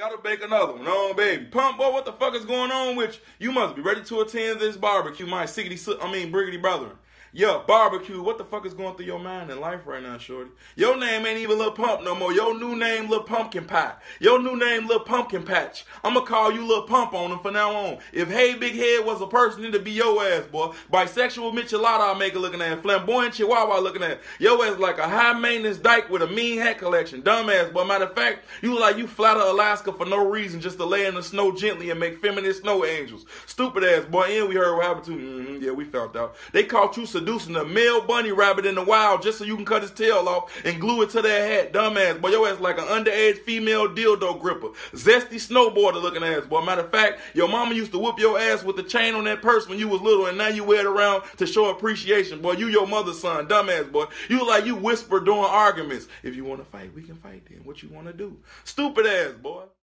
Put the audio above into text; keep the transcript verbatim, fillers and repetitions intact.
gotta bake another one. Oh, baby. Pump, boy, what the fuck is going on with you? You must be ready to attend this barbecue, my sickety, I mean, briggity brother. Yeah, barbecue. What the fuck is going through your mind in life right now, shorty? Your name ain't even Lil Pump no more. Your new name, Lil Pumpkin Pie. Your new name, Lil Pumpkin Patch. I'ma call you Lil Pump on him from now on. If Hey Big Head was a person, it'd be your ass, boy. Bisexual michelada maker looking at. Flamboyant chihuahua looking at. Your ass like a high-maintenance dyke with a mean hat collection. Dumbass, boy. Matter of fact, you like you fly to Alaska for no reason just to lay in the snow gently and make feminist snow angels. Stupid ass, boy. And we heard what happened to you. Mm-hmm, yeah, we found out. They caught you seducing a male bunny rabbit in the wild just so you can cut his tail off and glue it to their hat. Dumbass, boy. Your ass like an underage female dildo gripper. Zesty snowboarder looking ass, boy. Matter of fact, your mama used to whoop your ass with the chain on that purse when you was little, and now you wear it around to show appreciation, boy. You your mother's son. Dumbass, boy. You like you whisper during arguments. If you want to fight, we can fight then. What you want to do? Stupid ass, boy.